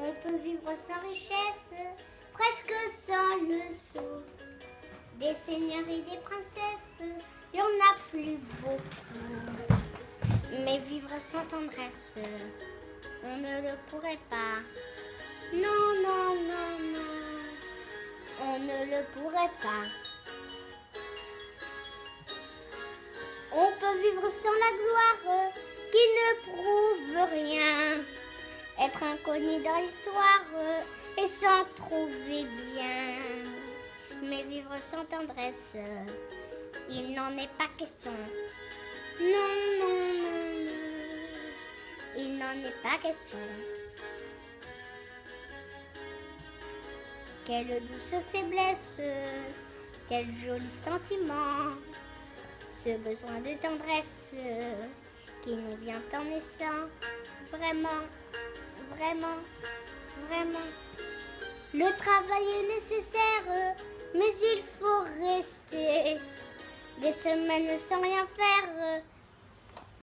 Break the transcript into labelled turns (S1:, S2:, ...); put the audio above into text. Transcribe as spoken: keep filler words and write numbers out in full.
S1: On peut vivre sans richesse, presque sans le sou. Des seigneuries, des princesses, il n'y en a plus beaucoup. Mais vivre sans tendresse, on ne le pourrait pas. Non, non, non, non, on ne le pourrait pas. On peut vivre sans la gloire qui ne prouve rien. Être inconnu dans l'histoire et s'en trouver bien. Mais vivre sans tendresse, il n'en est pas question. Non, non, non, non, il n'en est pas question. Quelle douce faiblesse, quel joli sentiment. Ce besoin de tendresse qui nous vient en naissant. Vraiment, vraiment, vraiment. Le travail est nécessaire, mais il faut rester des semaines sans rien faire.